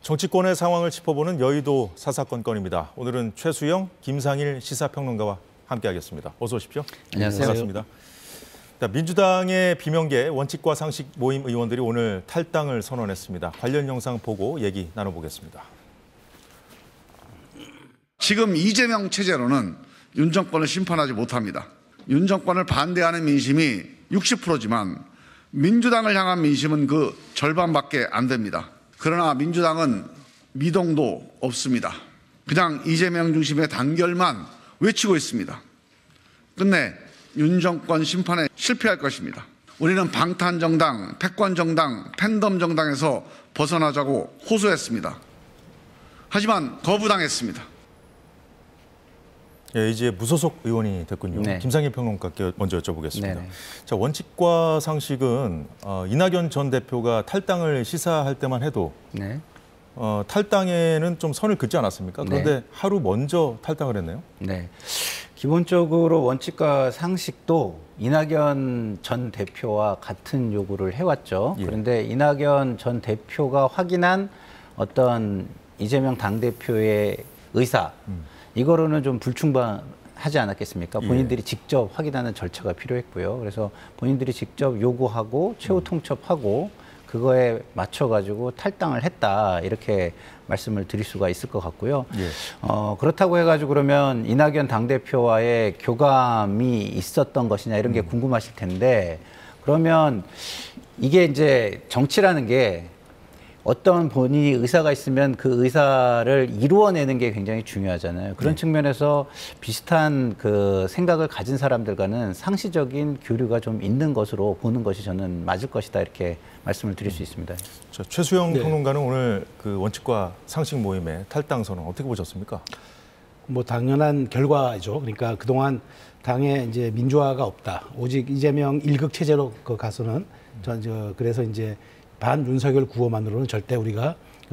정치권의 상황을 짚어보는 여의도 사사건건입니다. 오늘은 최수영, 김상일 시사평론가와 함께하겠습니다. 어서 오십시오. 안녕하세요. 반갑습니다. 민주당의 비명계 원칙과 상식 모임 의원들이 오늘 탈당을 선언했습니다. 관련 영상 보고 얘기 나눠보겠습니다. 지금 이재명 체제로는 윤 정권을 심판하지 못합니다. 윤 정권을 반대하는 민심이 60%지만 민주당을 향한 민심은 그 절반밖에 안 됩니다. 그러나 민주당은 미동도 없습니다. 그냥 이재명 중심의 단결만 외치고 있습니다. 끝내 윤 정권 심판에 실패할 것입니다. 우리는 방탄정당, 패권정당, 팬덤정당에서 벗어나자고 호소했습니다. 하지만 거부당했습니다. 예, 이제 무소속 의원이 됐군요. 네. 김상일 평론가께 먼저 여쭤보겠습니다. 네네. 자, 원칙과 상식은 이낙연 전 대표가 탈당을 시사할 때만 해도 네. 탈당에는 좀 선을 긋지 않았습니까? 그런데 네. 하루 먼저 탈당을 했네요. 네. 기본적으로 원칙과 상식도 이낙연 전 대표와 같은 요구를 해왔죠. 예. 그런데 이낙연 전 대표가 확인한 어떤 이재명 당대표의 의사, 이거로는 좀 불충분하지 않았겠습니까? 본인들이 직접 확인하는 절차가 필요했고요. 그래서 본인들이 직접 요구하고 최후 통첩하고 그거에 맞춰가지고 탈당을 했다, 이렇게 말씀을 드릴 수가 있을 것 같고요. 예. 그렇다고 해가지고 그러면 이낙연 당대표와의 교감이 있었던 것이냐, 이런 게 궁금하실 텐데, 그러면 이게 이제 정치라는 게 어떤 본인이 의사가 있으면 그 의사를 이루어내는 게 굉장히 중요하잖아요. 그런 측면에서 비슷한 그 생각을 가진 사람들과는 상시적인 교류가 좀 있는 것으로 보는 것이 저는 맞을 것이다, 이렇게 말씀을 드릴 수 있습니다. 자, 최수영 평론가는 오늘 그 원칙과 상식 모임의 탈당 선언 어떻게 보셨습니까? 뭐 당연한 결과죠. 그러니까 그동안 당에 이제 민주화가 없다. 오직 이재명 일극 체제로 가서는 그래서 이제 반 윤석열 구호만으로는 절대 우리가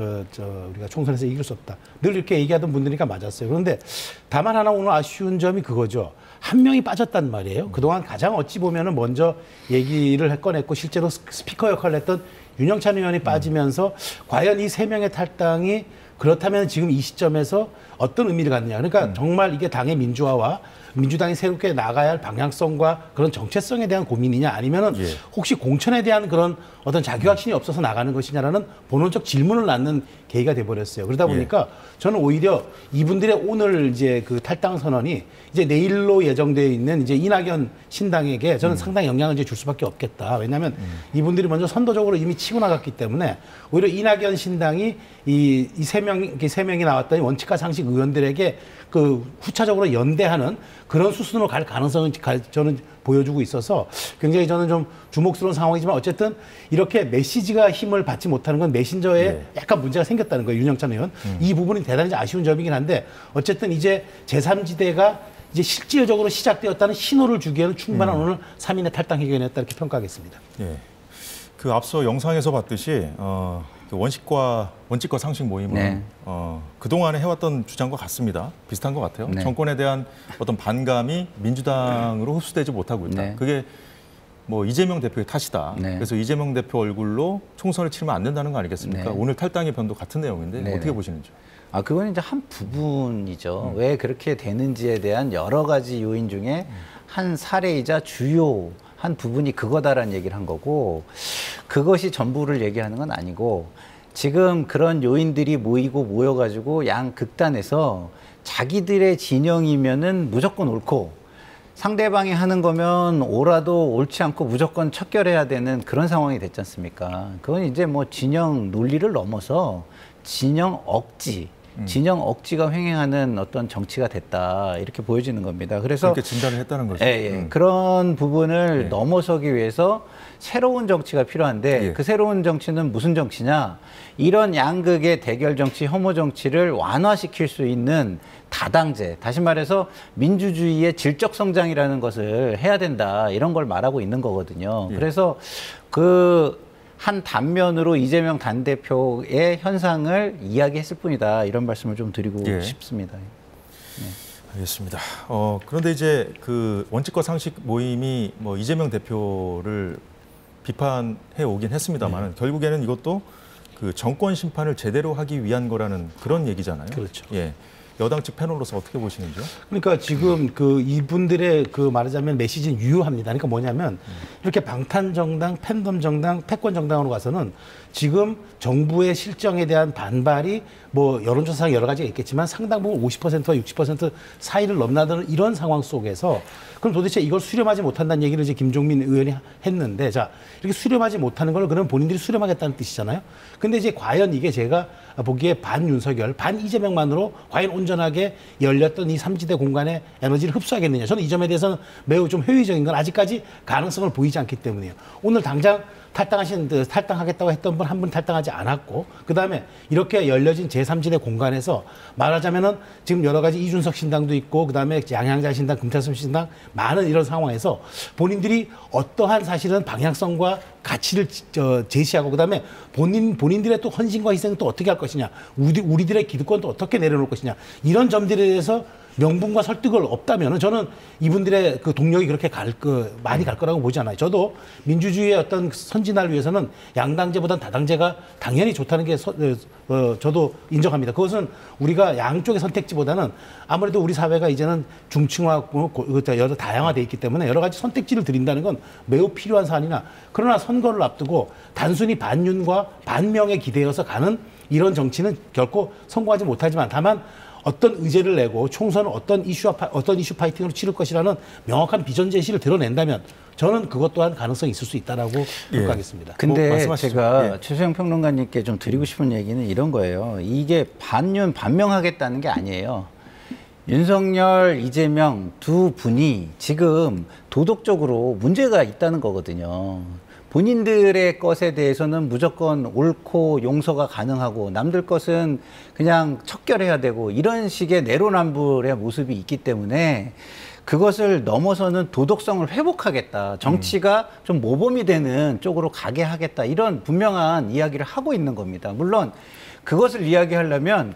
총선에서 이길 수 없다. 늘 이렇게 얘기하던 분들이니까 맞았어요. 그런데 다만 하나 오늘 아쉬운 점이 그거죠. 한 명이 빠졌단 말이에요. 그동안 가장 어찌 보면은 먼저 얘기를 꺼냈고 실제로 스피커 역할을 했던 윤영찬 의원이 빠지면서 과연 이 세 명의 탈당이 그렇다면 지금 이 시점에서 어떤 의미를 갖느냐. 그러니까 정말 이게 당의 민주화와 민주당이 새롭게 나가야 할 방향성과 그런 정체성에 대한 고민이냐, 아니면은 혹시 공천에 대한 그런 어떤 자기확신이 없어서 나가는 것이냐라는 본원적 질문을 낳는 계기가 돼버렸어요. 그러다 보니까 저는 오히려 이분들의 오늘 이제 그 탈당 선언이 이제 내일로 예정되어 있는 이제 이낙연 신당에게 저는 상당히 영향을 이제 줄 수밖에 없겠다. 왜냐하면 이분들이 먼저 선도적으로 이미 치고 나갔기 때문에 오히려 이낙연 신당이 이 세 명이 나왔더니 원칙과 상식 의원들에게 그 후차적으로 연대하는 그런 수순으로 갈 가능성을 저는 보여주고 있어서 굉장히 저는 좀 주목스러운 상황이지만, 어쨌든 이렇게 메시지가 힘을 받지 못하는 건 메신저에 약간 문제가 생겼다는 거예요, 윤영찬 의원. 이 부분이 대단히 아쉬운 점이긴 한데, 어쨌든 이제 제3지대가 이제 실질적으로 시작되었다는 신호를 주기에는 충분한 오늘 3인의 탈당 의견이었다, 이렇게 평가하겠습니다. 예. 그 앞서 영상에서 봤듯이 그 원칙과 상식 모임은 그동안에 해왔던 주장과 같습니다. 비슷한 것 같아요. 정권에 대한 어떤 반감이 민주당으로 흡수되지 못하고 있다. 그게 뭐 이재명 대표의 탓이다. 그래서 이재명 대표 얼굴로 총선을 치르면 안 된다는 거 아니겠습니까? 오늘 탈당의 변도 같은 내용인데 어떻게 보시는지? 그건 이제 한 부분이죠. 왜 그렇게 되는지에 대한 여러 가지 요인 중에 한 사례이자 주요 한 부분이 그거다라는 얘기를 한 거고, 그것이 전부를 얘기하는 건 아니고, 지금 그런 요인들이 모여가지고 양 극단에서 자기들의 진영이면은 무조건 옳고, 상대방이 하는 거면 옳아도 옳지 않고 무조건 척결해야 되는 그런 상황이 됐지 않습니까? 그건 이제 뭐 진영 논리를 넘어서 진영 억지가 횡행하는 어떤 정치가 됐다, 이렇게 보여지는 겁니다. 그래서 그렇게 진단을 했다는 거죠. 그런 부분을 넘어서기 위해서 새로운 정치가 필요한데 그 새로운 정치는 무슨 정치냐? 이런 양극의 대결 정치, 혐오 정치를 완화시킬 수 있는 다당제, 다시 말해서 민주주의의 질적 성장이라는 것을 해야 된다, 이런 걸 말하고 있는 거거든요. 그래서 그 한 단면으로 이재명 당대표의 현상을 이야기했을 뿐이다, 이런 말씀을 좀 드리고 싶습니다. 알겠습니다. 그런데 이제 그 원칙과 상식 모임이 뭐 이재명 대표를 비판해 오긴 했습니다만 결국에는 이것도 그 정권 심판을 제대로 하기 위한 거라는 그런 얘기잖아요. 그렇죠. 예. 여당 측 패널로서 어떻게 보시는지요? 그러니까 지금 그 이분들의 그 말하자면 메시지는 유효합니다. 그러니까 뭐냐면 이렇게 방탄정당, 팬덤 정당, 패권 정당으로 가서는 지금 정부의 실정에 대한 반발이 뭐 여론조사상 여러 가지가 있겠지만 상당 부분 50%와 60% 사이를 넘나드는 이런 상황 속에서 그럼 도대체 이걸 수렴하지 못한다는 얘기를 이제 김종민 의원이 했는데 자, 이렇게 수렴하지 못하는 걸 그럼 본인들이 수렴하겠다는 뜻이잖아요. 근데 이제 과연 이게 제가 보기에 반 윤석열, 반 이재명만으로 과연 온전하게 열렸던 이 삼지대 공간의 에너지를 흡수하겠느냐. 저는 이 점에 대해서는 매우 좀 회의적인 건 아직까지 가능성을 보이지 않기 때문이에요. 오늘 당장 탈당하겠다고 했던 분 한 분 탈당하지 않았고 그다음에 이렇게 열려진 제3지대 공간에서 말하자면은 지금 여러 가지 이준석 신당도 있고 그다음에 양양자 신당, 금태섭 신당 많은 이런 상황에서 본인들이 어떠한 사실은 방향성과 가치를 제시하고 그다음에 본인들의 또 헌신과 희생을 또 어떻게 할 것이냐 우리들의 기득권도 어떻게 내려놓을 것이냐 이런 점들에 대해서 명분과 설득을 없다면은 저는 이분들의 그 동력이 그렇게 많이 갈 거라고 보지 않아요. 저도 민주주의의 어떤 선진화를 위해서는 양당제보다는 다당제가 당연히 좋다는 게 저도 인정합니다. 그것은 우리가 양쪽의 선택지보다는 아무래도 우리 사회가 이제는 중층화하고 여러 다양화돼 있기 때문에 여러 가지 선택지를 드린다는 건 매우 필요한 사안이나 그러나 선거를 앞두고 단순히 반윤과 반명에 기대어서 가는 이런 정치는 결코 성공하지 못하지만 다만 어떤 의제를 내고 총선은 어떤 이슈 파이팅으로 치를 것이라는 명확한 비전 제시를 드러낸다면 저는 그것 또한 가능성이 있을 수 있다라고 평가하겠습니다. 근데 제가 최수영 평론가님께 좀 드리고 싶은 얘기는 이런 거예요. 이게 반윤 반명하겠다는 게 아니에요. 윤석열, 이재명 두 분이 지금 도덕적으로 문제가 있다는 거거든요. 본인들의 것에 대해서는 무조건 옳고 용서가 가능하고 남들 것은 그냥 척결해야 되고 이런 식의 내로남불의 모습이 있기 때문에 그것을 넘어서는 도덕성을 회복하겠다. 정치가 좀 모범이 되는 쪽으로 가게 하겠다. 이런 분명한 이야기를 하고 있는 겁니다. 물론 그것을 이야기하려면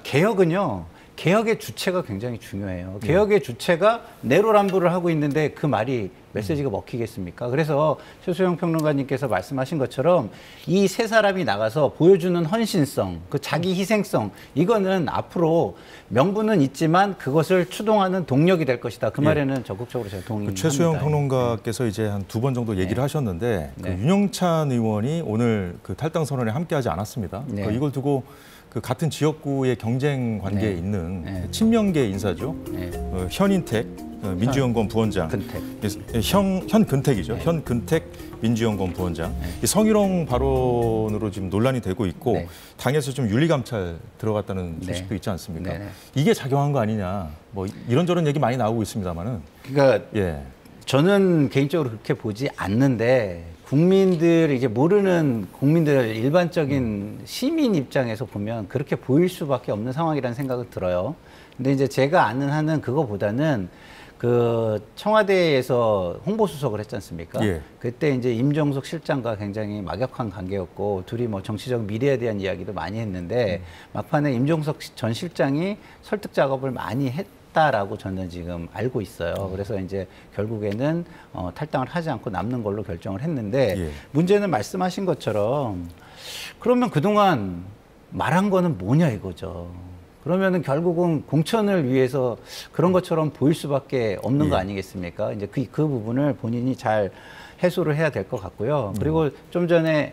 개혁의 주체가 굉장히 중요해요. 개혁의 주체가 내로남불을 하고 있는데 그 말이 메시지가 먹히겠습니까? 그래서 최수영 평론가님께서 말씀하신 것처럼 이 세 사람이 나가서 보여주는 헌신성, 그 자기 희생성, 이거는 앞으로 명분은 있지만 그것을 추동하는 동력이 될 것이다. 그 말에는 적극적으로 제가 동의합니다. 최수영 평론가께서 이제 한 2번 정도 얘기를 하셨는데 그 윤영찬 의원이 오늘 그 탈당 선언에 함께하지 않았습니다. 이걸 두고 그 같은 지역구의 경쟁 관계에 있는 친명계 인사죠. 현인택 민주연구원 부원장, 현근택이죠. 현근택 민주연구원 부원장. 이 성희롱 발언으로 지금 논란이 되고 있고 당에서 좀 윤리감찰 들어갔다는 소식도 있지 않습니까? 이게 작용한 거 아니냐. 뭐 이런저런 얘기 많이 나오고 있습니다만은. 그러니까 저는 개인적으로 그렇게 보지 않는데. 국민들 이제 모르는 국민들 일반적인 시민 입장에서 보면 그렇게 보일 수밖에 없는 상황이라는 생각은 들어요. 근데 이제 제가 아는 한은 그거보다는 그 청와대에서 홍보수석을 했지 않습니까? 그때 이제 임종석 실장과 굉장히 막역한 관계였고 둘이 뭐 정치적 미래에 대한 이야기도 많이 했는데 막판에 임종석 전 실장이 설득 작업을 많이 했다라고 저는 지금 알고 있어요. 그래서 이제 결국에는 탈당을 하지 않고 남는 걸로 결정을 했는데 문제는 말씀하신 것처럼 그러면 그동안 말한 거는 뭐냐 이거죠. 그러면은 결국은 공천을 위해서 그런 것처럼 보일 수밖에 없는 거 아니겠습니까? 이제 그 부분을 본인이 잘 해소를 해야 될 것 같고요. 그리고 좀 전에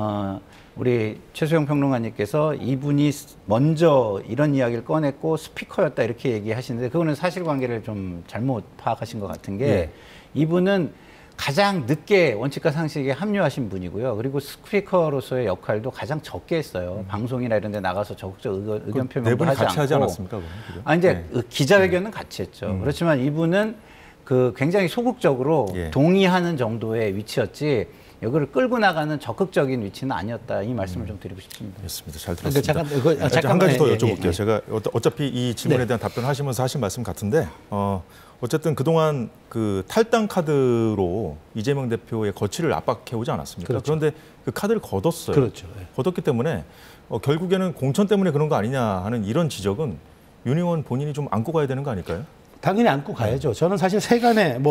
우리 최수영 평론가님께서 이분이 먼저 이런 이야기를 꺼냈고 스피커였다 이렇게 얘기하시는데 그거는 사실관계를 좀 잘못 파악하신 것 같은 게 이분은 가장 늦게 원칙과 상식에 합류하신 분이고요. 그리고 스피커로서의 역할도 가장 적게 했어요. 방송이나 이런 데 나가서 적극적 의견 표명도 하지 같이 않고. 하지 않았습니까? 이제 기자회견은 같이 했죠. 그렇지만 이분은 그 굉장히 소극적으로 동의하는 정도의 위치였지 여기를 끌고 나가는 적극적인 위치는 아니었다. 이 말씀을 좀 드리고 싶습니다. 그렇습니다. 잘 들었습니다. 잠깐 한 가지 더 여쭤볼게요. 제가 어차피 이 질문에 대한 답변하시면서 하신 말씀 같은데 어쨌든 그동안 그 탈당 카드로 이재명 대표의 거취를 압박해오지 않았습니까? 그런데 그 카드를 걷었어요. 걷었기 때문에 결국에는 공천 때문에 그런 거 아니냐 하는 이런 지적은 윤 의원 본인이 좀 안고 가야 되는 거 아닐까요? 당연히 안고 가야죠. 저는 사실 세간에 뭐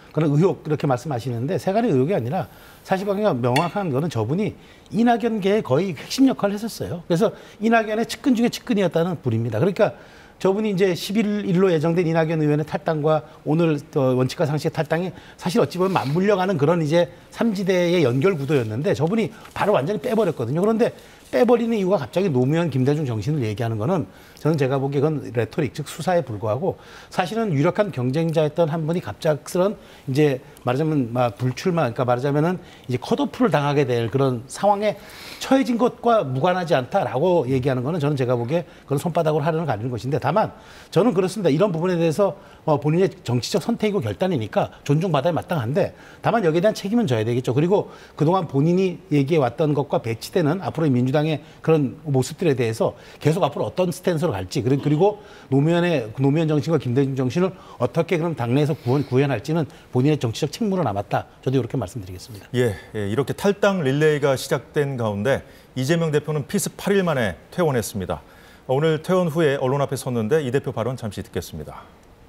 그런 의혹 그렇게 말씀하시는데 세간의 의혹이 아니라 사실관계가 명확한 거는 저분이 이낙연계의 거의 핵심 역할을 했었어요. 그래서 이낙연의 측근 중에 측근이었다는 분입니다. 그러니까 저분이 이제 11일로 예정된 이낙연 의원의 탈당과 오늘 원칙과 상식의 탈당이 사실 어찌 보면 맞물려가는 그런 이제 삼지대의 연결 구도였는데 저분이 바로 완전히 빼버렸거든요. 그런데 빼버리는 이유가 갑자기 노무현, 김대중 정신을 얘기하는 거는 저는 제가 보기에 그건 레토릭, 즉 수사에 불과하고 사실은 유력한 경쟁자였던 한 분이 갑작스런 이제 말하자면 불출마, 그러니까 말하자면은 이제 컷오프를 당하게 될 그런 상황에 처해진 것과 무관하지 않다라고 얘기하는 거는 저는 제가 보기에 그건 손바닥으로 하려는 가리는 것인데 다만 저는 그렇습니다. 이런 부분에 대해서 본인의 정치적 선택이고 결단이니까 존중받아야 마땅한데 다만 여기에 대한 책임은 져야 되겠죠. 그리고 그동안 본인이 얘기해 왔던 것과 배치되는 앞으로의 민주당의 그런 모습들에 대해서 계속 앞으로 어떤 스탠스로 갈지 그리고 노무현 정신과 김대중 정신을 어떻게 그럼 당내에서 구현할지는 본인의 정치적 책무로 남았다. 저도 이렇게 말씀드리겠습니다. 예, 이렇게 탈당 릴레이가 시작된 가운데 이재명 대표는 피습 8일 만에 퇴원했습니다. 오늘 퇴원 후에 언론 앞에 섰는데 이 대표 발언 잠시 듣겠습니다.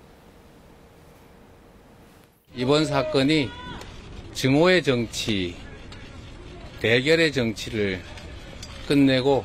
이번 사건이 증오의 정치, 대결의 정치를 끝내고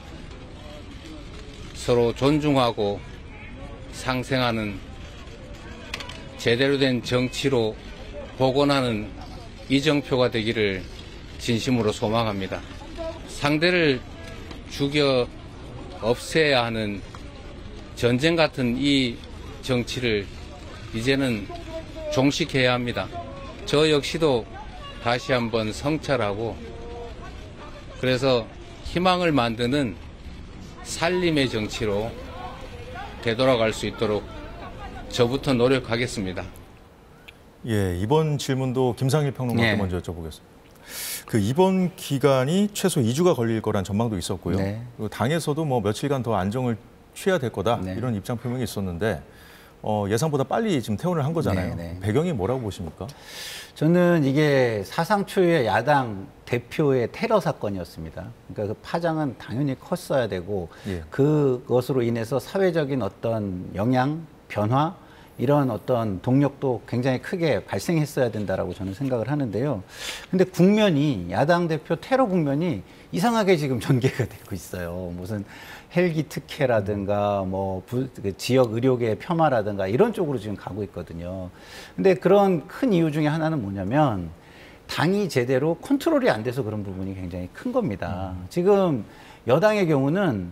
서로 존중하고 상생하는 제대로 된 정치로 복원하는 이정표가 되기를 진심으로 소망합니다. 상대를 죽여 없애야 하는 전쟁 같은 이 정치를 이제는 종식해야 합니다. 저 역시도 다시 한번 성찰하고 그래서 희망을 만드는 살림의 정치로 되돌아갈 수 있도록 저부터 노력하겠습니다. 예, 이번 질문도 김상일 평론가께 먼저 여쭤보겠습니다. 그 이번 기간이 최소 2주가 걸릴 거란 전망도 있었고요. 그리고 당에서도 뭐 며칠간 더 안정을 취해야 될 거다 이런 입장 표명이 있었는데 예상보다 빨리 지금 퇴원을 한 거잖아요. 배경이 뭐라고 보십니까? 저는 이게 사상 초유의 야당 대표의 테러 사건이었습니다. 그러니까 그 파장은 당연히 컸어야 되고 그것으로 인해서 사회적인 어떤 영향, 변화 이런 어떤 동력도 굉장히 크게 발생했어야 된다라고 저는 생각을 하는데요. 근데 국면이 야당 대표 테러 국면이 이상하게 지금 전개가 되고 있어요. 무슨 헬기 특혜라든가 그 지역 의료계 폄하라든가 이런 쪽으로 지금 가고 있거든요. 근데 그런 큰 이유 중에 하나는 뭐냐면 당이 제대로 컨트롤이 안 돼서 그런 부분이 굉장히 큰 겁니다. 지금 여당의 경우는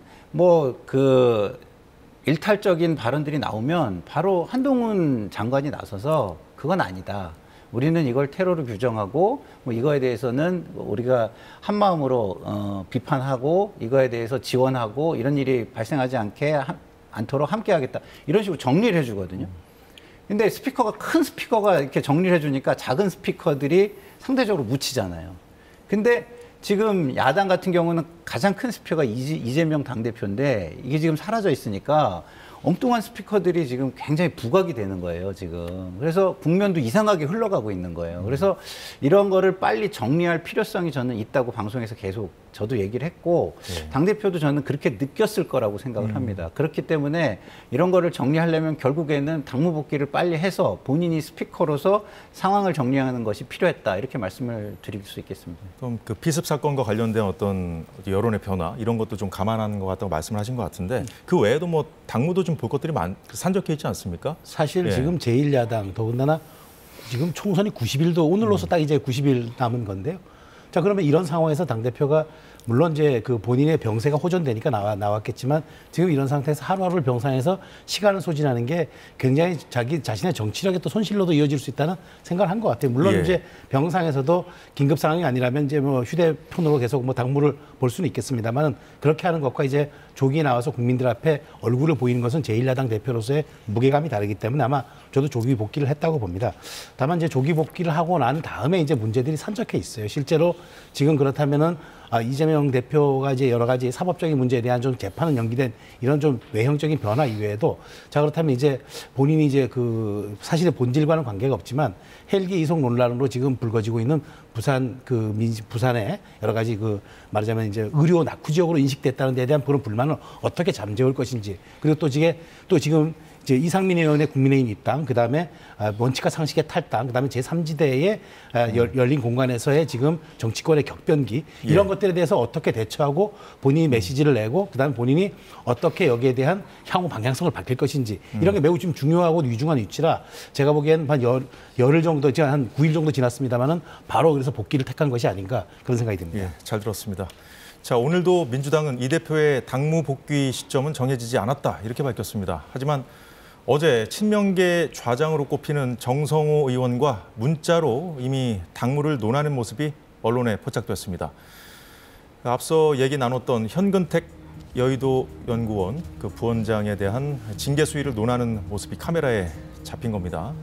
일탈적인 발언들이 나오면 바로 한동훈 장관이 나서서 그건 아니다. 우리는 이걸 테러로 규정하고 이거에 대해서는 우리가 한 마음으로 비판하고 이거에 대해서 지원하고 이런 일이 발생하지 않도록 함께하겠다. 이런 식으로 정리를 해주거든요. 근데 큰 스피커가 이렇게 정리를 해주니까 작은 스피커들이 상대적으로 묻히잖아요. 근데 지금 야당 같은 경우는 가장 큰 스피커가 이재명 당대표인데 이게 지금 사라져 있으니까 엉뚱한 스피커들이 지금 굉장히 부각이 되는 거예요, 지금. 그래서 국면도 이상하게 흘러가고 있는 거예요. 그래서 이런 거를 빨리 정리할 필요성이 저는 있다고 방송에서 계속 저도 얘기를 했고 당대표도 저는 그렇게 느꼈을 거라고 생각을 합니다. 그렇기 때문에 이런 거를 정리하려면 결국에는 당무 복귀를 빨리 해서 본인이 스피커로서 상황을 정리하는 것이 필요했다. 이렇게 말씀을 드릴 수 있겠습니다. 그럼 그 피습 사건과 관련된 어떤 여론의 변화 이런 것도 좀 감안하는 것 같다고 말씀을 하신 것 같은데 그 외에도 당무도 좀 볼 것들이 산적해 있지 않습니까? 사실 지금 제1야당 더군다나 지금 총선이 90일도 오늘로서 딱 이제 90일 남은 건데요. 자, 그러면 이런 상황에서 당대표가 물론 이제 그 본인의 병세가 호전되니까 나왔겠지만 지금 이런 상태에서 하루하루를 병상에서 시간을 소진하는 게 굉장히 자기 자신의 정치력의 또 손실로도 이어질 수 있다는 생각을 한 것 같아요. 물론 이제 병상에서도 긴급 상황이 아니라면 이제 휴대폰으로 계속 당무를 볼 수는 있겠습니다만은 그렇게 하는 것과 이제 조기에 나와서 국민들 앞에 얼굴을 보이는 것은 제1야당 대표로서의 무게감이 다르기 때문에 아마 저도 조기 복귀를 했다고 봅니다. 다만 이제 조기 복귀를 하고 난 다음에 이제 문제들이 산적해 있어요. 실제로 지금 그렇다면은 이재명 대표가 이제 여러 가지 사법적인 문제에 대한 좀 재판은 연기된 이런 좀 외형적인 변화 이외에도 자, 그렇다면 이제 본인이 이제 그 사실의 본질과는 관계가 없지만 헬기 이송 논란으로 지금 불거지고 있는 부산의 여러 가지 말하자면 이제 의료 낙후 지역으로 인식됐다는 데에 대한 그런 불만을 어떻게 잠재울 것인지 그리고 또 지금 이제 이상민 의원의 국민의힘 입당, 그다음에 원칙과 상식의 탈당, 그다음에 제3지대의 열린 공간에서의 지금 정치권의 격변기 이런 것들에 대해서 어떻게 대처하고 본인이 메시지를 내고 그다음에 본인이 어떻게 여기에 대한 향후 방향성을 바뀔 것인지 이런 게 매우 좀 중요하고 위중한 위치라 제가 보기에는 한 열흘 정도, 한 9일 정도 지났습니다만은 바로 그래서 복귀를 택한 것이 아닌가 그런 생각이 듭니다. 예, 잘 들었습니다. 자, 오늘도 민주당은 이 대표의 당무 복귀 시점은 정해지지 않았다 이렇게 밝혔습니다. 하지만 어제 친명계 좌장으로 꼽히는 정성호 의원과 문자로 이미 당무를 논하는 모습이 언론에 포착됐습니다. 앞서 얘기 나눴던 현근택 여의도 연구원 그 부원장에 대한 징계 수위를 논하는 모습이 카메라에 잡힌 겁니다.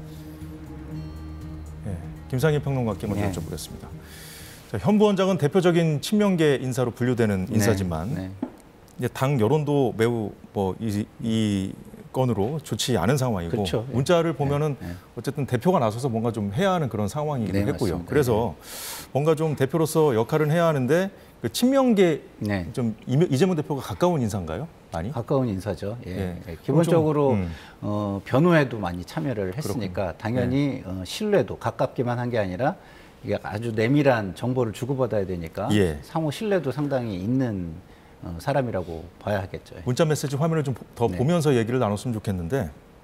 예, 김상희 평론가께 먼저 여쭤보겠습니다. 자, 현 부원장은 대표적인 친명계 인사로 분류되는 인사지만 이제 당 여론도 매우 이 건으로 좋지 않은 상황이고 그렇죠. 문자를 보면은 어쨌든 대표가 나서서 뭔가 좀 해야 하는 그런 상황이기도 했고요. 맞습니다. 그래서 뭔가 좀 대표로서 역할은 해야 하는데 그 친명계 좀 이재명 대표가 가까운 인사인가요? 많이? 가까운 인사죠. 기본적으로 변호에도 많이 참여를 했으니까 그렇군요. 당연히 신뢰도 가깝기만 한 게 아니라 이게 아주 내밀한 정보를 주고받아야 되니까 상호 신뢰도 상당히 있는 사람이라고 봐야 하겠죠. 문자 메시지 화면을 좀 더 보면서 얘기를 나눴으면 좋겠는데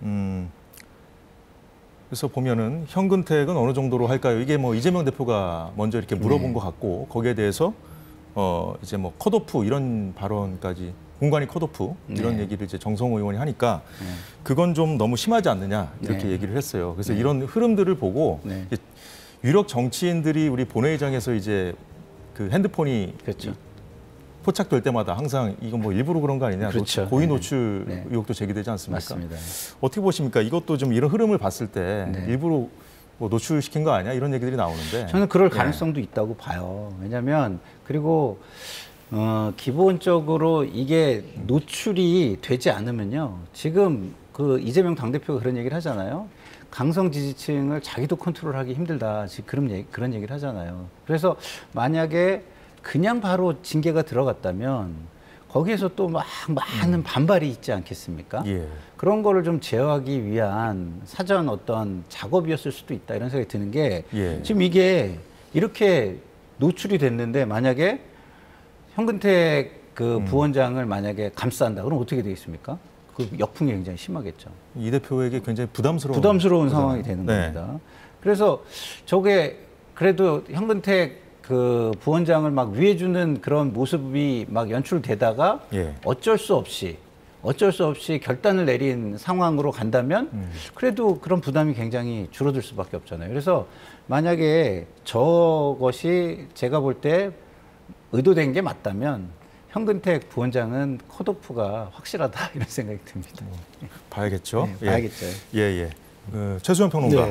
그래서 보면은 현근택은 어느 정도로 할까요? 이게 뭐 이재명 대표가 먼저 이렇게 물어본 것 같고 거기에 대해서 이제 뭐 컷오프 이런 발언까지 공관이 컷오프 이런 얘기를 이제 정성호 의원이 하니까 그건 좀 너무 심하지 않느냐 이렇게 얘기를 했어요. 그래서 이런 흐름들을 보고 이제 유력 정치인들이 우리 본회의장에서 이제 그 핸드폰이 포착될 때마다 항상 이건 뭐 일부러 그런 거 아니냐, 고의 노출 의혹도 제기되지 않습니까? 맞습니다. 어떻게 보십니까? 이것도 좀 이런 흐름을 봤을 때 일부러 뭐 노출시킨 거 아니야? 이런 얘기들이 나오는데 저는 그럴 가능성도 있다고 봐요. 왜냐하면 그리고 기본적으로 이게 노출이 되지 않으면요. 지금 그 이재명 당대표가 그런 얘기를 하잖아요. 강성 지지층을 자기도 컨트롤하기 힘들다. 지금 그런 얘기를 하잖아요. 그래서 만약에 그냥 바로 징계가 들어갔다면 거기에서 또 막 많은 반발이 있지 않겠습니까? 그런 거를 좀 제어하기 위한 사전 어떤 작업이었을 수도 있다 이런 생각이 드는 게 지금 이게 이렇게 노출이 됐는데 만약에 현근택 그 부원장을 만약에 감싼다 그럼 어떻게 되겠습니까? 그 역풍이 굉장히 심하겠죠. 이 대표에게 굉장히 부담스러운 상황이 되는 겁니다. 그래서 저게 그래도 현근택 그 부원장을 막 위해주는 그런 모습이 막 연출되다가 어쩔 수 없이 결단을 내린 상황으로 간다면 그래도 그런 부담이 굉장히 줄어들 수밖에 없잖아요. 그래서 만약에 저것이 제가 볼 때 의도된 게 맞다면 현근택 부원장은 컷오프가 확실하다 이런 생각이 듭니다. 봐야겠죠. 봐야겠죠. 최수영 평론가.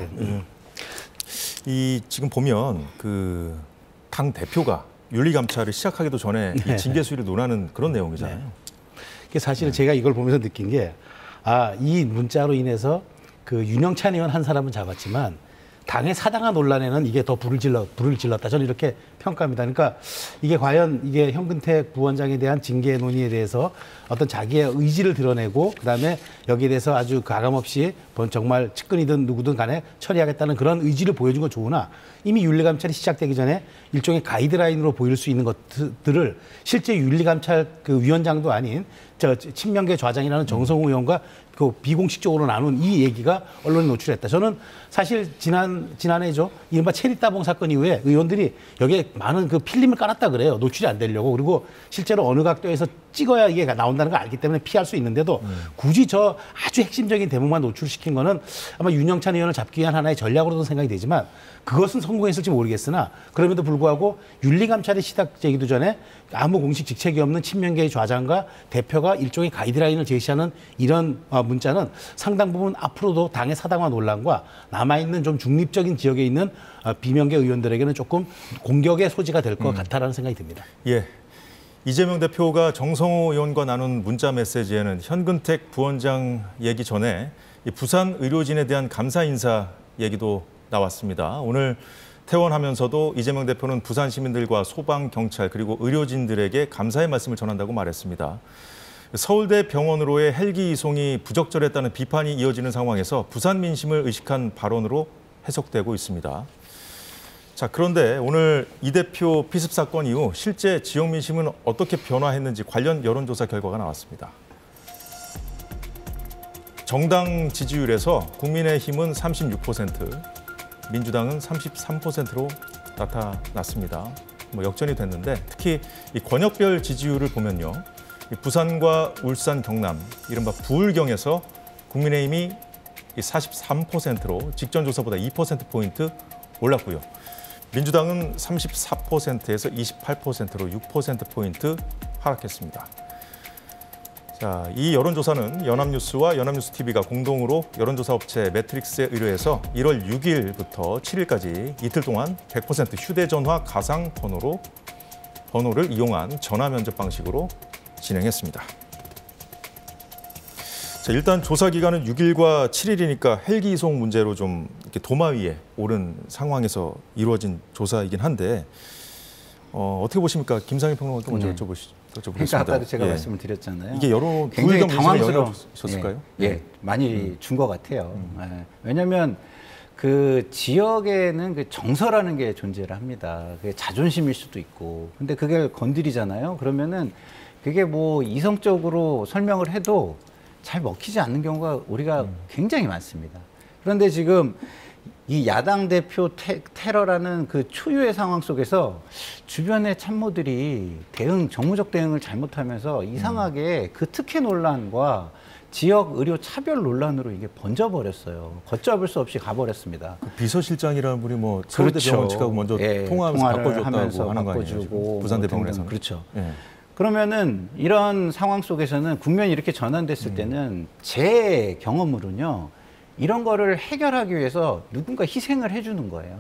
이 지금 보면 그 당 대표가 윤리 감찰을 시작하기도 전에 이 징계 수위를 논하는 그런 내용이잖아요. 사실은 제가 이걸 보면서 느낀 게 이 문자로 인해서 그 윤영찬 의원 한 사람은 잡았지만 당의 사당화 논란에는 이게 더 불을 질렀다. 저는 이렇게 평가합니다. 그러니까 이게 과연 이게 현근택 부원장에 대한 징계 논의에 대해서 어떤 자기의 의지를 드러내고 그다음에 여기에 대해서 아주 가감없이 정말 측근이든 누구든 간에 처리하겠다는 그런 의지를 보여준 건 좋으나 이미 윤리감찰이 시작되기 전에 일종의 가이드라인으로 보일 수 있는 것들을 실제 윤리감찰 그 위원장도 아닌 친명계 좌장이라는 정성호 의원과 그 비공식적으로 나눈 이 얘기가 언론에 노출했다. 저는 사실 지난해죠. 이른바 체리따봉 사건 이후에 의원들이 여기에 많은 그 필름을 깔았다 그래요. 노출이 안 되려고. 그리고 실제로 어느 각도에서 찍어야 이게 나온다는 걸 알기 때문에 피할 수 있는데도 굳이 저 아주 핵심적인 대목만 노출시킨 거는 아마 윤영찬 의원을 잡기 위한 하나의 전략으로도 생각이 되지만 그것은 성공했을지 모르겠으나 그럼에도 불구하고 윤리감찰이 시작되기도 전에 아무 공식 직책이 없는 친명계의 좌장과 대표가 일종의 가이드라인을 제시하는 이런 문자는 상당 부분 앞으로도 당의 사당화 논란과 남아있는 좀 중립적인 지역에 있는 비명계 의원들에게는 조금 공격의 소지가 될 것 같다라는 생각이 듭니다. 이재명 대표가 정성호 의원과 나눈 문자 메시지에는 현근택 부원장 얘기 전에 이 부산 의료진에 대한 감사 인사 얘기도 나왔습니다. 오늘 퇴원하면서도 이재명 대표는 부산 시민들과 소방, 경찰 그리고 의료진들에게 감사의 말씀을 전한다고 말했습니다. 서울대 병원으로의 헬기 이송이 부적절했다는 비판이 이어지는 상황에서 부산 민심을 의식한 발언으로 해석되고 있습니다. 자, 그런데 오늘 이 대표 피습 사건 이후 실제 지역 민심은 어떻게 변화했는지 관련 여론조사 결과가 나왔습니다. 정당 지지율에서 국민의힘은 36%, 민주당은 33%로 나타났습니다. 역전이 됐는데 특히 이 권역별 지지율을 보면요. 부산과 울산, 경남, 이른바 부울경에서 국민의힘이 43%로 직전 조사보다 2%포인트 올랐고요. 민주당은 34%에서 28%로 6%포인트 하락했습니다. 자, 이 여론조사는 연합뉴스와 연합뉴스TV가 공동으로 여론조사 업체 매트릭스에 의뢰해서 1월 6일부터 7일까지 이틀 동안 100% 휴대전화 가상 번호를 이용한 전화 면접 방식으로 진행했습니다. 자, 일단 조사 기간은 6일과 7일이니까 헬기 이송 문제로 좀 이렇게 도마 위에 오른 상황에서 이루어진 조사이긴 한데 어떻게 보십니까? 김상희 평론가도 먼저 여쭤보겠습니다. 그러니까 아까도 제가 말씀을 드렸잖아요. 이게 여러 굉장히 당황스러웠을까요? 많이 준 것 같아요. 왜냐하면 그 지역에는 그 정서라는 게 존재를 합니다. 그게 자존심일 수도 있고, 근데 그게 건드리잖아요. 그러면은 그게 뭐 이성적으로 설명을 해도 잘 먹히지 않는 경우가 우리가 굉장히 많습니다. 그런데 지금 이 야당 대표 테러라는 그 초유의 상황 속에서 주변의 참모들이 정무적 대응을 잘못하면서 이상하게 그 특혜 논란과 지역 의료 차별 논란으로 이게 번져버렸어요. 걷잡을 수 없이 가버렸습니다. 그 비서실장이라는 분이 뭐 서울대병원 측하고 먼저 통화하면서 바꿔줬다고 하는 거 아니에요? 부산대병원에서. 그렇죠. 그러면은 이런 상황 속에서는 국면이 이렇게 전환됐을 때는 제 경험으로는요. 이런 거를 해결하기 위해서 누군가 희생을 해주는 거예요.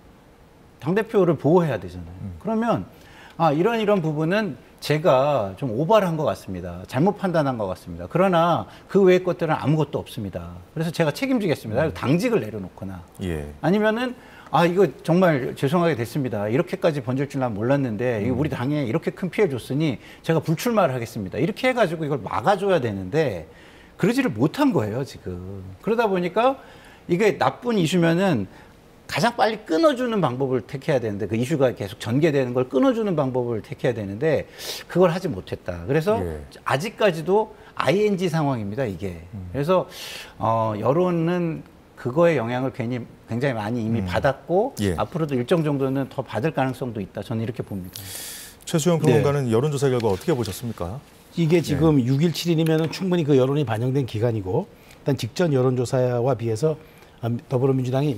당대표를 보호해야 되잖아요. 그러면 이런 부분은 제가 좀 오버를 한 것 같습니다. 잘못 판단한 것 같습니다. 그러나 그 외의 것들은 아무것도 없습니다. 그래서 제가 책임지겠습니다. 당직을 내려놓거나 아니면은 이거 정말 죄송하게 됐습니다. 이렇게까지 번질 줄 난 몰랐는데 우리 당에 이렇게 큰 피해 줬으니 제가 불출마를 하겠습니다. 이렇게 해가지고 이걸 막아줘야 되는데 그러지를 못한 거예요, 지금. 그러다 보니까 이게 나쁜 이슈면은 가장 빨리 끊어주는 방법을 택해야 되는데 그 이슈가 계속 전개되는 걸 끊어주는 방법을 택해야 되는데 그걸 하지 못했다. 그래서 아직까지도 ING 상황입니다, 이게. 그래서 여론은 그거의 영향을 굉장히 많이 이미 받았고 앞으로도 일정 정도는 더 받을 가능성도 있다. 저는 이렇게 봅니다. 최수영 평론가는 여론조사 결과 어떻게 보셨습니까? 이게 지금 6일, 7일이면 충분히 그 여론이 반영된 기간이고 일단 직전 여론조사와 비해서 더불어민주당이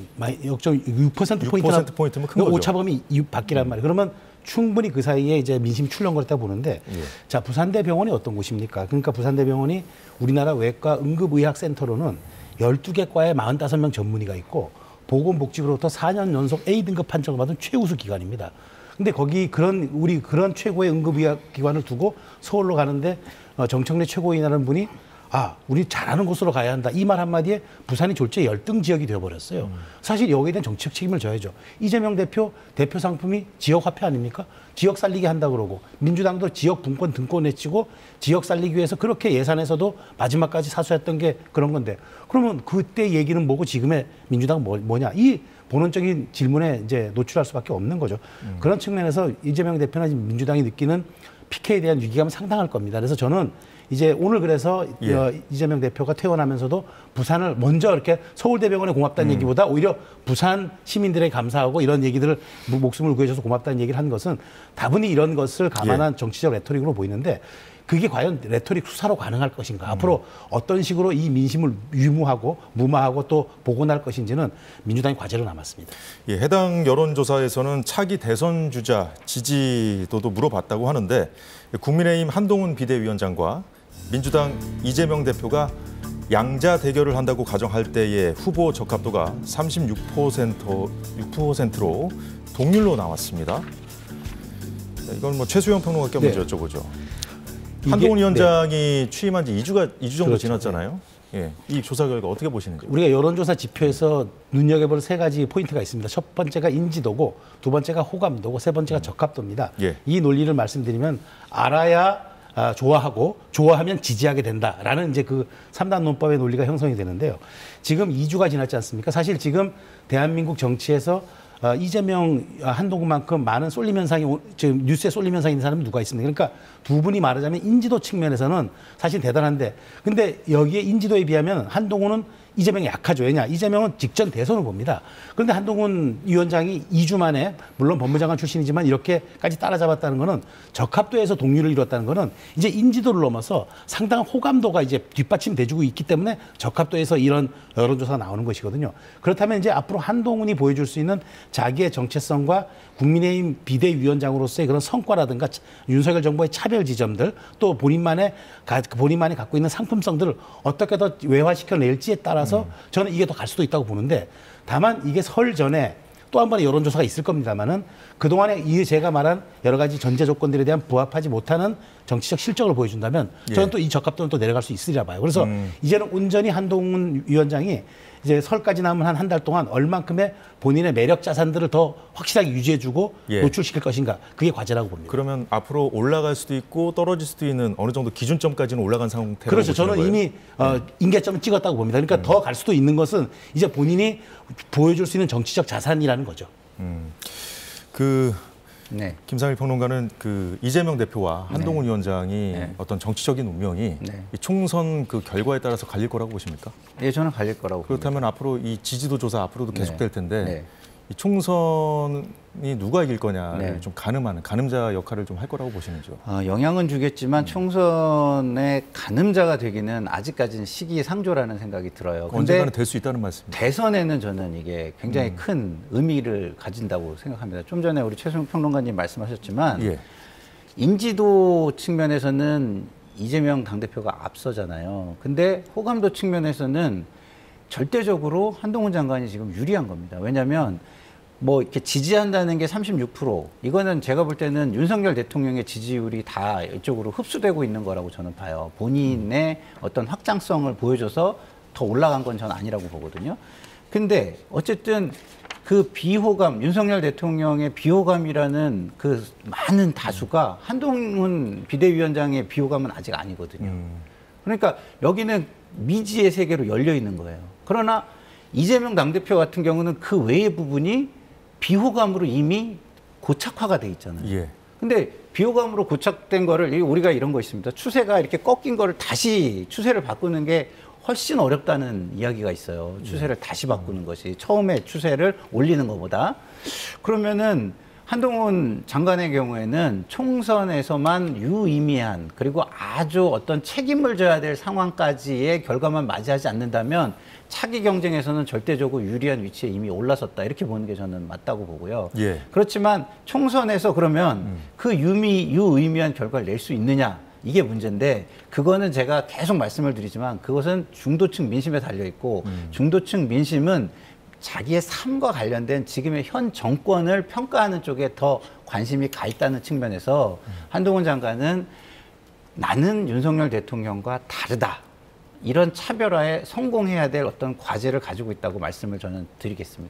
6%포인트면 큰 거죠. 오차범위 밖이란 말이에요. 그러면 충분히 그 사이에 이제 민심이 출렁거렸다고 보는데 자, 부산대병원이 어떤 곳입니까? 그러니까 부산대병원이 우리나라 외과 응급의학센터로는 12개 과에 45명 전문의가 있고 보건복지부로부터 4년 연속 A등급 판정을 받은 최우수 기관입니다. 근데 거기 그런 최고의 응급의학 기관을 두고 서울로 가는데 정청래 최고위원이라는 분이 우리 잘하는 곳으로 가야 한다. 이 말 한마디에 부산이 졸지에 열등 지역이 되어버렸어요. 사실 여기에 대한 정치적 책임을 져야죠. 이재명 대표 상품이 지역 화폐 아닙니까? 지역 살리기 한다 그러고 민주당도 지역 분권 등권 내치고 지역 살리기 위해서 그렇게 예산에서도 마지막까지 사수했던 게 그런 건데 그러면 그때 얘기는 뭐고 지금의 민주당은 뭐냐? 이 본원적인 질문에 이제 노출할 수밖에 없는 거죠. 그런 측면에서 이재명 대표나 민주당이 느끼는 PK에 대한 위기감은 상당할 겁니다. 그래서 저는 이제 오늘 그래서 이재명 대표가 퇴원하면서도 부산을 먼저 이렇게 서울대병원에 고맙다는 얘기보다 오히려 부산 시민들에게 감사하고 이런 얘기들을 목숨을 구해줘서 고맙다는 얘기를 한 것은 다분히 이런 것을 감안한 정치적 레토릭으로 보이는데 그게 과연 레토릭 수사로 가능할 것인가? 앞으로 어떤 식으로 이 민심을 무마하고 또 복원할 것인지는 민주당의 과제로 남았습니다. 해당 여론조사에서는 차기 대선 주자 지지도도 물어봤다고 하는데 국민의힘 한동훈 비대위원장과 민주당 이재명 대표가 양자 대결을 한다고 가정할 때의 후보 적합도가 36%로 동률로 나왔습니다. 이건 뭐 최수영 평론가께 먼저 여쭤보죠. 한동훈 위원장이 취임한 지 2주 정도 그렇죠. 지났잖아요. 이 조사 결과 어떻게 보시는지. 우리가 여론조사 지표에서 눈여겨볼 3가지 포인트가 있습니다. 첫 번째가 인지도고, 두 번째가 호감도고, 세 번째가 적합도입니다. 이 논리를 말씀드리면 알아야 좋아하면 지지하게 된다라는 이제 그 3단 논법의 논리가 형성이 되는데요. 지금 2주가 지났지 않습니까? 사실 지금 대한민국 정치에서 이재명, 한동훈만큼 많은 쏠림 현상이 지금 뉴스에 쏠림 현상이 있는 사람이 누가 있습니까? 그러니까 두 분이 말하자면 인지도 측면에서는 사실 대단한데, 근데 여기에 인지도에 비하면 한동훈은 이재명이 약하죠. 왜냐? 이재명은 직전 대선을 봅니다. 그런데 한동훈 위원장이 2주 만에 물론 법무장관 출신이지만 이렇게까지 따라잡았다는 거는 적합도에서 동률을 이뤘다는 거는 이제 인지도를 넘어서 상당한 호감도가 이제 뒷받침돼주고 있기 때문에 적합도에서 이런 여론조사가 나오는 것이거든요. 그렇다면 이제 앞으로 한동훈이 보여줄 수 있는 자기의 정체성과 국민의힘 비대위원장으로서의 그런 성과라든가 윤석열 정부의 차별 지점들 또 본인만이 갖고 있는 상품성들을 어떻게 더 외화시켜낼지에 따라서 저는 이게 더 갈 수도 있다고 보는데, 다만 이게 설 전에 또 한 번의 여론조사가 있을 겁니다만은 그동안에 제가 말한 여러 가지 전제 조건들에 대한 부합하지 못하는 정치적 실적을 보여준다면 저는 또 이 적합도는 또 내려갈 수 있으리라 봐요. 그래서 이제는 온전히 한동훈 위원장이 이제 설까지 남은 한 달 동안 얼만큼의 본인의 매력 자산들을 더 확실하게 유지해주고 노출시킬 것인가, 그게 과제라고 봅니다. 그러면 앞으로 올라갈 수도 있고 떨어질 수도 있는 어느 정도 기준점까지는 올라간 상태라고 그렇죠. 저는 거예요? 이미 임계점을 찍었다고 봅니다. 그러니까 더 갈 수도 있는 것은 이제 본인이 보여줄 수 있는 정치적 자산이라는 거죠. 네. 김상일 평론가는 그 이재명 대표와 한동훈 위원장이 어떤 정치적인 운명이 이 총선 그 결과에 따라서 갈릴 거라고 보십니까? 예, 저는 갈릴 거라고 그렇다면 봅니다. 앞으로 이 지지도 조사 앞으로도 계속될 텐데 네. 이 총선이 누가 이길 거냐를 네. 좀 가늠자 역할을 좀 할 거라고 보시는지요? 영향은 주겠지만 총선의 가늠자가 되기는 아직까지는 시기상조라는 생각이 들어요. 언젠가는 될 수 있다는 말씀입니다. 대선에는 저는 이게 굉장히 큰 의미를 가진다고 생각합니다. 좀 전에 우리 최승욱 평론가님 말씀하셨지만 인지도 측면에서는 이재명 당대표가 앞서잖아요. 근데 호감도 측면에서는 절대적으로 한동훈 장관이 지금 유리한 겁니다. 왜냐하면 뭐 이렇게 지지한다는 게 36%, 이거는 제가 볼 때는 윤석열 대통령의 지지율이 다 이쪽으로 흡수되고 있는 거라고 저는 봐요. 본인의 어떤 확장성을 보여줘서 더 올라간 건 저는 아니라고 보거든요. 근데 어쨌든 그 비호감, 윤석열 대통령의 비호감이라는 그 많은 다수가 한동훈 비대위원장의 비호감은 아직 아니거든요. 그러니까 여기는 미지의 세계로 열려 있는 거예요. 그러나 이재명 당대표 같은 경우는 그 외의 부분이 비호감으로 이미 고착화가 돼 있잖아요. 근데 비호감으로 고착된 거를, 우리가 이런 거 있습니다. 추세가 이렇게 꺾인 거를 다시 추세를 바꾸는 게 훨씬 어렵다는 이야기가 있어요. 추세를 다시 바꾸는 것이 처음에 추세를 올리는 것보다. 그러면은 한동훈 장관의 경우에는 총선에서만 유의미한, 그리고 아주 어떤 책임을 져야 될 상황까지의 결과만 맞이하지 않는다면 차기 경쟁에서는 절대적으로 유리한 위치에 이미 올라섰다, 이렇게 보는 게 저는 맞다고 보고요. 그렇지만 총선에서 그러면 그 유의미한 결과를 낼 수 있느냐, 이게 문제인데, 그거는 제가 계속 말씀을 드리지만 그것은 중도층 민심에 달려있고 중도층 민심은 자기의 삶과 관련된 지금의 현 정권을 평가하는 쪽에 더 관심이 가 있다는 측면에서 한동훈 장관은 나는 윤석열 대통령과 다르다, 이런 차별화에 성공해야 될 어떤 과제를 가지고 있다고 말씀을 저는 드리겠습니다.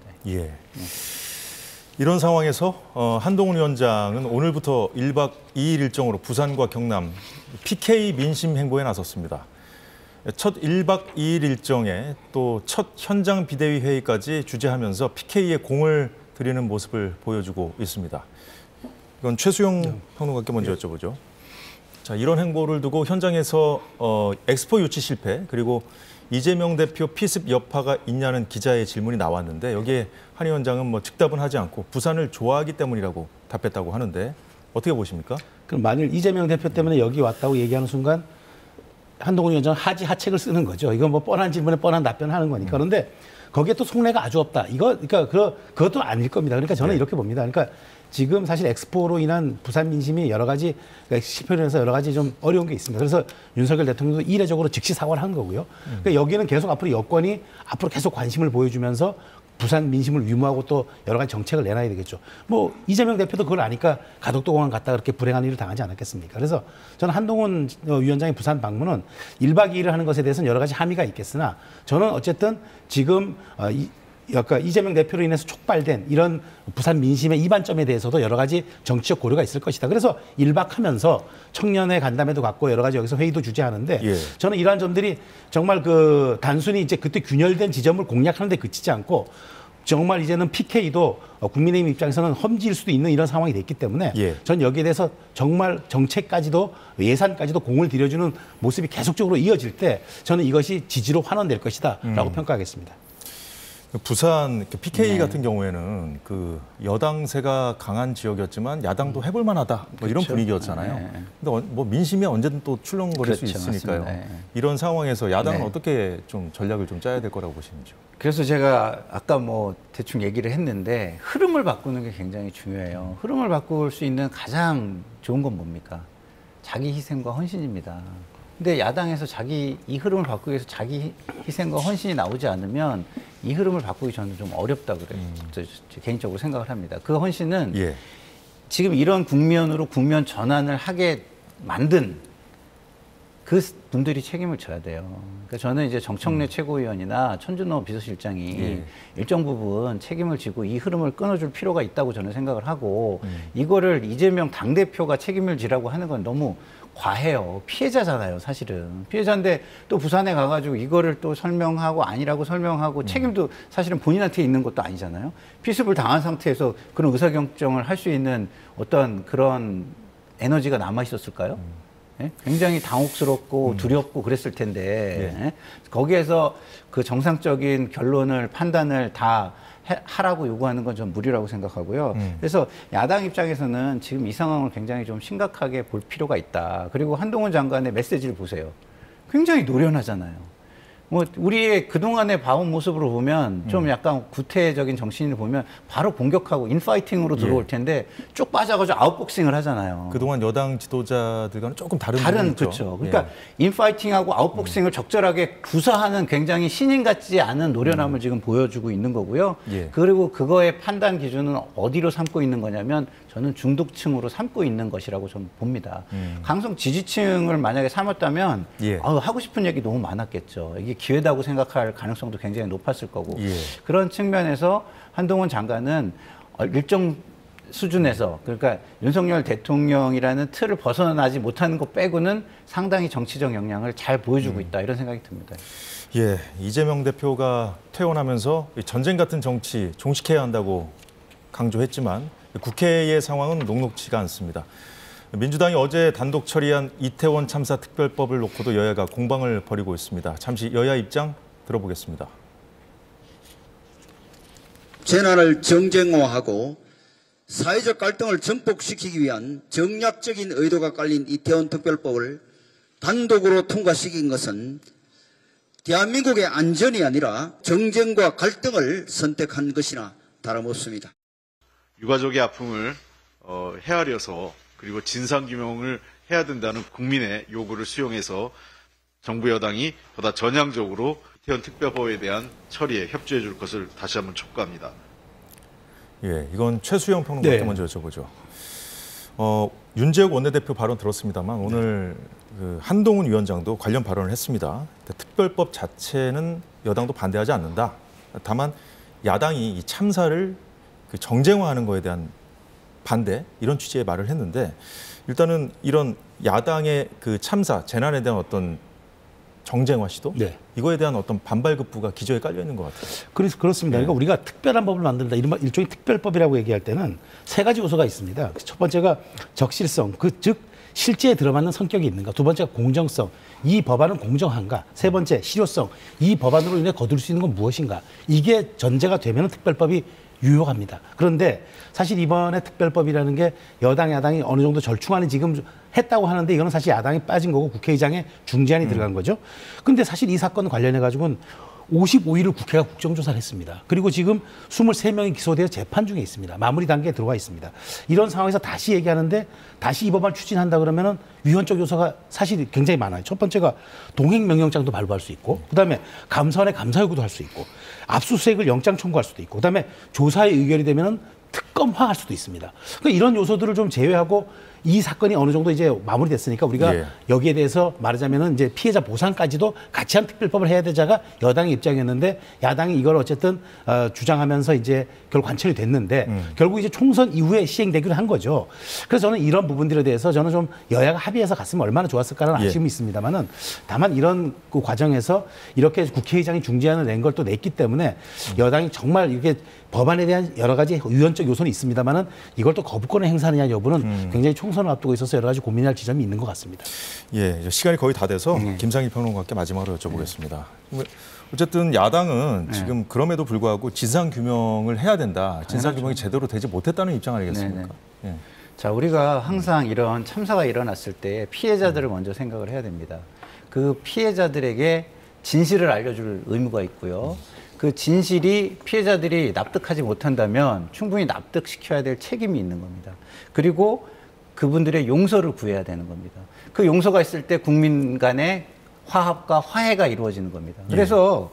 이런 상황에서 한동훈 위원장은 오늘부터 1박 2일 일정으로 부산과 경남 PK 민심 행보에 나섰습니다. 첫 1박 2일 일정에 또 첫 현장 비대위 회의까지 주재하면서 PK에 공을 들이는 모습을 보여주고 있습니다. 이건 최수영 평론가께 먼저 여쭤보죠. 자, 이런 행보를 두고 현장에서 엑스포 유치 실패, 그리고 이재명 대표 피습 여파가 있냐는 기자의 질문이 나왔는데, 여기에 한 위원장은 뭐 즉답은 하지 않고 부산을 좋아하기 때문이라고 답했다고 하는데 어떻게 보십니까? 그럼 만일 이재명 대표 때문에 여기 왔다고 얘기하는 순간 한동훈 위원장은 하책을 쓰는 거죠. 이건 뭐 뻔한 질문에 뻔한 답변을 하는 거니까. 그런데 거기에 또 속내가 아주 없다. 그것도 아닐 겁니다. 그러니까 저는 이렇게 봅니다. 그러니까 지금 사실 엑스포로 인한 부산 민심이 여러 가지, 실패로 인해서 여러 가지 좀 어려운 게 있습니다. 그래서 윤석열 대통령도 이례적으로 즉시 사과를 한 거고요. 그러니까 여기는 계속 앞으로 여권이 앞으로 계속 관심을 보여주면서 부산 민심을 위무하고 또 여러 가지 정책을 내놔야 되겠죠. 뭐 이재명 대표도 그걸 아니까 가덕도공항 갔다 그렇게 불행한 일을 당하지 않았겠습니까? 그래서 저는 한동훈 위원장의 부산 방문은 1박 2일을 하는 것에 대해서는 여러 가지 함의가 있겠으나, 저는 어쨌든 지금 아까 이재명 대표로 인해서 촉발된 이런 부산 민심의 이반점에 대해서도 여러 가지 정치적 고려가 있을 것이다. 그래서 1박 하면서 청년회 간담회도 갖고 여러 가지 여기서 회의도 주재하는데 예. 저는 이러한 점들이 정말 그 단순히 이제 그때 균열된 지점을 공략하는 데 그치지 않고 정말 이제는 PK도 국민의힘 입장에서는 험지일 수도 있는 이런 상황이 됐기 때문에 예. 전 여기에 대해서 정말 정책까지도 예산까지도 공을 들여주는 모습이 계속적으로 이어질 때 저는 이것이 지지로 환원될 것이다라고 평가하겠습니다. 부산 PK 네. 같은 경우에는 그 여당세가 강한 지역이었지만 야당도 해볼 만하다 뭐 이런 분위기였잖아요. 네. 근데 뭐 민심이 언제든 또 출렁거릴 수 그렇죠. 있으니까요. 맞습니다. 네. 이런 상황에서 야당은 네. 어떻게 좀 전략을 좀 짜야 될 거라고 보시는지요? 그래서 제가 아까 뭐 대충 얘기를 했는데 흐름을 바꾸는 게 굉장히 중요해요. 흐름을 바꿀 수 있는 가장 좋은 건 뭡니까? 자기 희생과 헌신입니다. 근데 야당에서 이 흐름을 바꾸기 위해서 자기 희생과 헌신이 나오지 않으면 이 흐름을 바꾸기 저는 좀 어렵다 그래요. 저 개인적으로 생각을 합니다. 그 헌신은 예. 지금 이런 국면으로 국면 전환을 하게 만든 그 분들이 책임을 져야 돼요. 그러니까 저는 이제 정청래 최고위원이나 천준호 비서실장이 예. 일정 부분 책임을 지고 이 흐름을 끊어줄 필요가 있다고 저는 생각을 하고 이거를 이재명 당대표가 책임을 지라고 하는 건 너무 과해요. 피해자잖아요, 사실은. 피해자인데 또 부산에 가가지고 이거를 또 설명하고 아니라고 설명하고 책임도 사실은 본인한테 있는 것도 아니잖아요. 피습을 당한 상태에서 그런 의사결정을 할 수 있는 어떤 그런 에너지가 남아있었을까요? 예? 굉장히 당혹스럽고 두렵고 그랬을 텐데 예? 거기에서 그 정상적인 결론을 판단을 다 하라고 요구하는 건 좀 무리라고 생각하고요. 그래서 야당 입장에서는 지금 이 상황을 굉장히 좀 심각하게 볼 필요가 있다. 그리고 한동훈 장관의 메시지를 보세요. 굉장히 노련하잖아요. 뭐 우리의 그동안의 봐온 모습으로 보면 좀 약간 구태적인 정신을 보면 바로 공격하고 인파이팅으로 들어올 텐데 쭉 빠져가지고 아웃복싱을 하잖아요. 그동안 여당 지도자들과는 조금 다른 부분이 있죠. 그렇죠. 그러니까 인파이팅하고 아웃복싱을 적절하게 구사하는 굉장히 신인 같지 않은 노련함을 지금 보여주고 있는 거고요. 예. 그리고 그거의 판단 기준은 어디로 삼고 있는 거냐면 저는 중도층으로 삼고 있는 것이라고 좀 봅니다. 강성 지지층을 만약에 삼았다면 예. 하고 싶은 얘기 너무 많았겠죠. 이게 기회다고 생각할 가능성도 굉장히 높았을 거고 예. 그런 측면에서 한동훈 장관은 일정 수준에서 그러니까 윤석열 대통령이라는 틀을 벗어나지 못하는 것 빼고는 상당히 정치적 역량을 잘 보여주고 있다 이런 생각이 듭니다. 예, 이재명 대표가 퇴원하면서 전쟁 같은 정치 종식해야 한다고 강조했지만 국회의 상황은 녹록지가 않습니다. 민주당이 어제 단독 처리한 이태원 참사 특별법을 놓고도 여야가 공방을 벌이고 있습니다. 잠시 여야 입장 들어보겠습니다. 재난을 정쟁화하고 사회적 갈등을 증폭시키기 위한 정략적인 의도가 깔린 이태원 특별법을 단독으로 통과시킨 것은 대한민국의 안전이 아니라 정쟁과 갈등을 선택한 것이나 다름없습니다. 유가족의 아픔을 헤아려서 그리고 진상규명을 해야 된다는 국민의 요구를 수용해서 정부 여당이 보다 전향적으로 이태원 특별법에 대한 처리에 협조해 줄 것을 다시 한번 촉구합니다. 예, 이건 최수영 평론가께 먼저 여쭤보죠. 윤재욱 원내대표 발언 들었습니다만 오늘 그 한동훈 위원장도 관련 발언을 했습니다. 특별법 자체는 여당도 반대하지 않는다. 다만 야당이 이 참사를 그 정쟁화하는 거에 대한 반대 이런 취지의 말을 했는데 일단은 이런 야당의 그 참사 재난에 대한 어떤 정쟁화 시도 네. 이거에 대한 어떤 반발급부가 기저에 깔려 있는 것 같아요. 그래서 그렇습니다. 그러니까 우리가 특별한 법을 만든다 이런 일종의 특별법이라고 얘기할 때는 세 가지 요소가 있습니다. 첫 번째가 적실성, 즉 실제에 들어맞는 성격이 있는가. 두 번째가 공정성, 이 법안은 공정한가. 세 번째 실효성, 이 법안으로 인해 거둘 수 있는 건 무엇인가. 이게 전제가 되면 특별법이 유효합니다. 그런데 사실 이번에 특별법이라는 게 여당, 야당이 어느 정도 절충안이 지금 했다고 하는데 이거는 사실 야당이 빠진 거고 국회의장에 중재안이 들어간 거죠. 근데 사실 이 사건 관련해 가지고는 55일을 국회가 국정조사를 했습니다. 그리고 지금 23명이 기소되어 재판 중에 있습니다. 마무리 단계에 들어가 있습니다. 이런 상황에서 다시 얘기하는데 다시 이 법안을 추진한다 그러면은 위헌적 요소가 사실 굉장히 많아요. 첫 번째가 동행명령장도 발부할 수 있고 그다음에 감사원에 감사 요구도 할 수 있고 압수수색을 영장 청구할 수도 있고 그다음에 조사에 의결이 되면은 특검화할 수도 있습니다. 그러니까 이런 요소들을 좀 제외하고 이 사건이 어느 정도 이제 마무리됐으니까 우리가 예. 여기에 대해서 말하자면은 이제 피해자 보상까지도 같이 한 특별법을 해야 되자가 여당의 입장이었는데 야당이 이걸 어쨌든 주장하면서 이제 결국 관철이 됐는데 결국 이제 총선 이후에 시행되기로 한 거죠. 그래서 저는 이런 부분들에 대해서 저는 좀 여야가 합의해서 갔으면 얼마나 좋았을까라는 예. 아쉬움이 있습니다만은 다만 이런 그 과정에서 이렇게 국회의장이 중재안을 낸 걸 또 냈기 때문에 여당이 정말 이렇게 법안에 대한 여러 가지 유연적 요소는 있습니다만은 이걸 또 거부권을 행사하느냐 여부는 굉장히 총선을 앞두고 있어서 여러 가지 고민할 지점이 있는 것 같습니다. 예, 이제 시간이 거의 다 돼서 김상일 평론가께 마지막으로 여쭤보겠습니다. 어쨌든 야당은 지금 그럼에도 불구하고 진상규명을 해야 된다. 진상규명이 제대로 되지 못했다는 입장 아니겠습니까? 예. 자, 우리가 항상 이런 참사가 일어났을 때 피해자들을 먼저 생각을 해야 됩니다. 그 피해자들에게 진실을 알려줄 의무가 있고요. 그 진실이 피해자들이 납득하지 못한다면 충분히 납득시켜야 될 책임이 있는 겁니다. 그리고 그분들의 용서를 구해야 되는 겁니다. 그 용서가 있을 때 국민 간의 화합과 화해가 이루어지는 겁니다. 그래서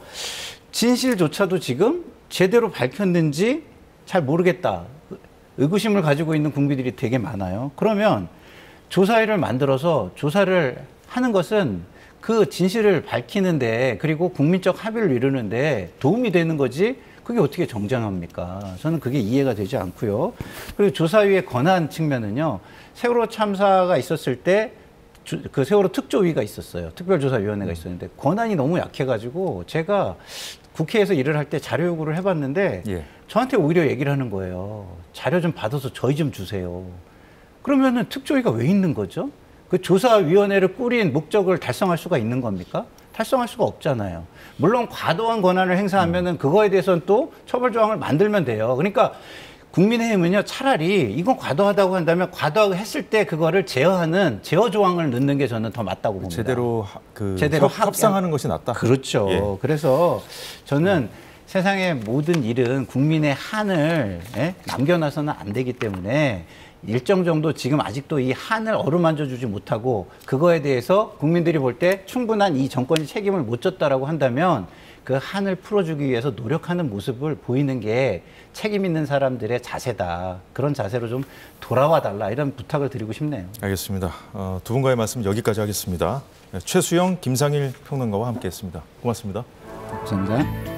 진실조차도 지금 제대로 밝혔는지 잘 모르겠다. 의구심을 가지고 있는 국민들이 되게 많아요. 그러면 조사위를 만들어서 조사를 하는 것은 그 진실을 밝히는데 그리고 국민적 합의를 이루는데 도움이 되는 거지 그게 어떻게 정당합니까? 저는 그게 이해가 되지 않고요. 그리고 조사위의 권한 측면은요. 세월호 참사가 있었을 때 그 세월호 특조위가 있었어요. 특별조사위원회가 있었는데 권한이 너무 약해가지고 제가 국회에서 일을 할 때 자료 요구를 해봤는데 예. 저한테 오히려 얘기를 하는 거예요. 자료 좀 받아서 저희 좀 주세요. 그러면은 특조위가 왜 있는 거죠? 그 조사위원회를 꾸린 목적을 달성할 수가 있는 겁니까? 달성할 수가 없잖아요. 물론 과도한 권한을 행사하면은 그거에 대해서는 또 처벌 조항을 만들면 돼요. 그러니까 국민의힘은요 차라리 이건 과도하다고 한다면 과도하게 했을 때 그거를 제어하는 제어 조항을 넣는 게 저는 더 맞다고 봅니다. 제대로 협상하는 것이 낫다. 그렇죠. 예. 그래서 저는 세상의 모든 일은 국민의 한을 남겨놔서는 안 되기 때문에 일정 정도 지금 아직도 이 한을 어루만져 주지 못하고 그거에 대해서 국민들이 볼 때 충분한 이 정권이 책임을 못 졌다라고 한다면 그 한을 풀어주기 위해서 노력하는 모습을 보이는 게 책임 있는 사람들의 자세다. 그런 자세로 좀 돌아와 달라 이런 부탁을 드리고 싶네요. 알겠습니다. 두 분과의 말씀 여기까지 하겠습니다. 최수영, 김상일 평론가와 함께했습니다. 고맙습니다. 감사합니다.